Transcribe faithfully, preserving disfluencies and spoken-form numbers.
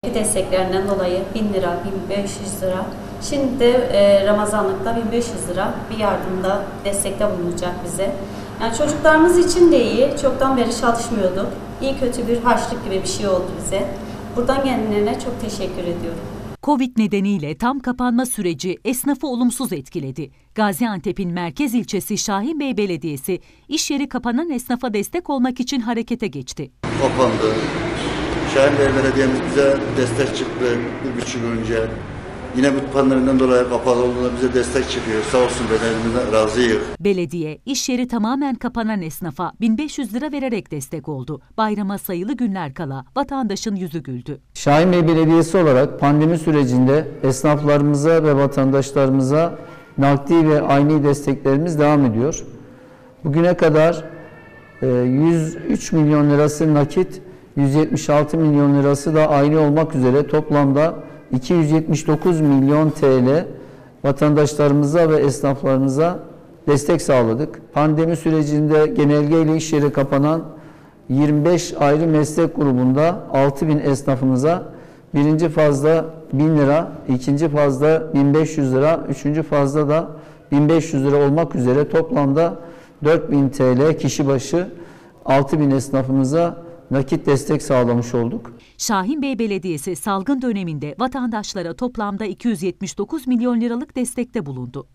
Desteklerinden dolayı bin lira, bin beş yüz lira. Şimdi de e, Ramazanlıkta bin beş yüz lira bir yardımda, destekte bulunacak bize. Yani çocuklarımız için de iyi. Çoktan beri çalışmıyorduk. İyi kötü bir harçlık gibi bir şey oldu bize. Buradan kendilerine çok teşekkür ediyorum. Covid nedeniyle tam kapanma süreci esnafı olumsuz etkiledi. Gaziantep'in merkez ilçesi Şahinbey Belediyesi iş yeri kapanan esnafa destek olmak için harekete geçti. Kapandı. Şahinbey Belediye'miz bize destek çıktı bir buçuk yıl önce. Yine bu pandemiden dolayı kapalı olduğunda bize destek çıkıyor. Sağ olsun, belediyemizden razıyız. Belediye iş yeri tamamen kapanan esnafa bin beş yüz lira vererek destek oldu. Bayrama sayılı günler kala vatandaşın yüzü güldü. Şahinbey Belediyesi olarak pandemi sürecinde esnaflarımıza ve vatandaşlarımıza nakdi ve ayni desteklerimiz devam ediyor. Bugüne kadar yüz üç milyon lirası nakit, yüz yetmiş altı milyon lirası da ayni olmak üzere toplamda iki yüz yetmiş dokuz milyon T L vatandaşlarımıza ve esnaflarımıza destek sağladık. Pandemi sürecinde genelgeyle iş yeri kapanan yirmi beş ayrı meslek grubunda altı bin esnafımıza birinci fazla bin lira, ikinci fazla bin beş yüz lira, üçüncü fazla da bin beş yüz lira olmak üzere toplamda dört bin T L kişi başı altı bin esnafımıza nakit destek sağlamış olduk. Şahinbey Belediyesi salgın döneminde vatandaşlara toplamda iki yüz yetmiş dokuz milyon liralık destekte bulundu.